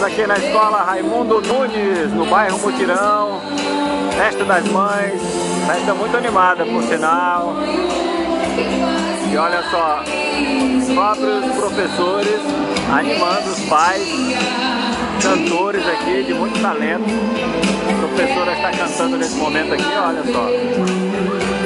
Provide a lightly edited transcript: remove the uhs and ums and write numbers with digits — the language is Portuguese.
aqui na escola Raimundo Nunes, no bairro Mutirão. Festa das Mães, festa muito animada, por sinal. E olha só, os próprios professores animando os pais, cantores aqui de muito talento. A professora está cantando nesse momento aqui, olha só.